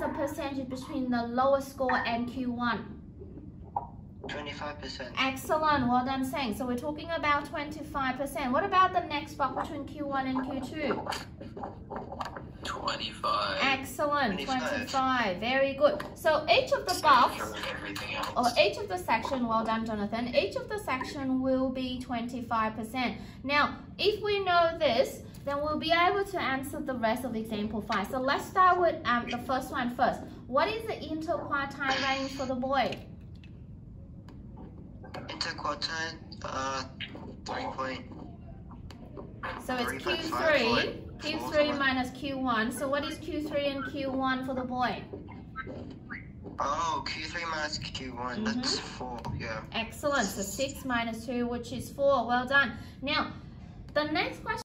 the percentage between the lowest score and Q1? 25%. Excellent, well done, Sang. So we're talking about 25%. What about the next box between Q1 and Q2? 25. Excellent, 25. Very good. So each of the box, or each of the section, well done, Jonathan, each of the section will be 25%. Now, if we know this, then we'll be able to answer the rest of example 5. So let's start with the first one first. What is the interquartile range for the boy? Interquartile, 3. So it's Q3 minus Q1. So what is Q3 and Q1 for the boy? Oh, Q3 minus Q1, that's 4, yeah. Excellent. So 6 minus 2, which is 4. Well done. Now, the next question.